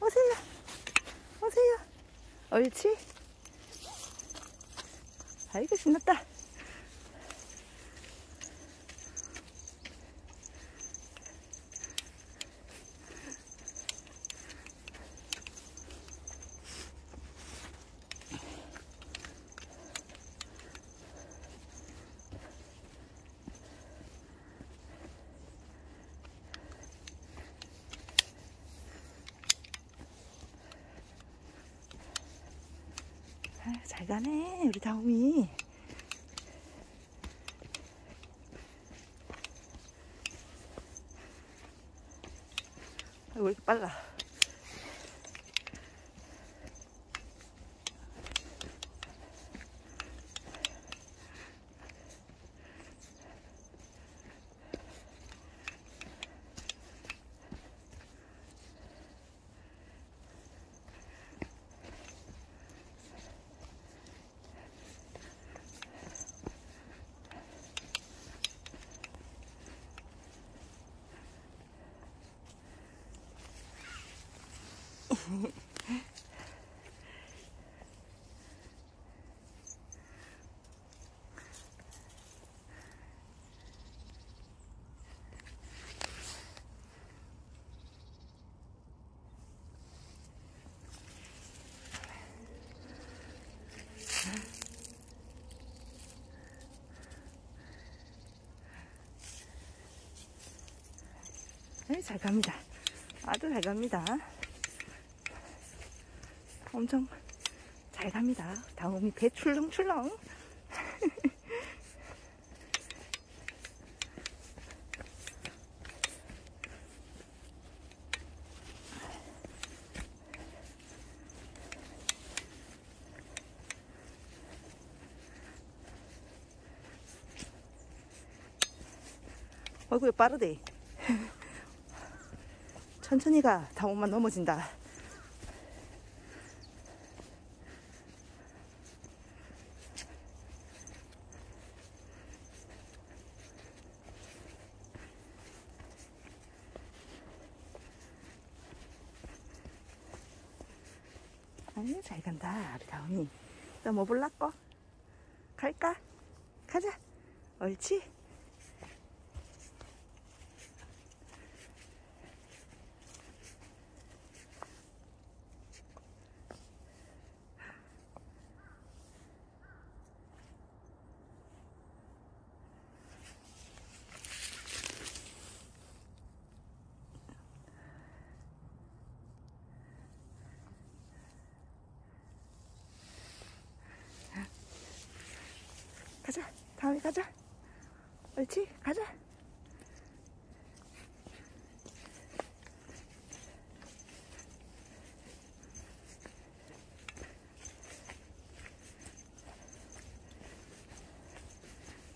오세요. 오세요. 옳지. 아이고 신났다. 잘 가네 우리 다움이. 왜 이렇게 빨라. 네, 잘 갑니다. 아주 잘 갑니다. 엄청 잘 갑니다. 다음이 배 출렁출렁. 어이구 빠르대. 천천히 가. 다음만 넘어진다. 아유 잘 간다 우리 다운이. 또 뭐 볼라꺼? 갈까? 가자. 옳지. 가자. 다음에 가자. 옳지. 가자.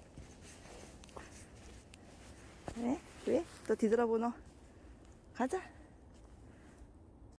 왜? 또 뒤돌아보노? 가자.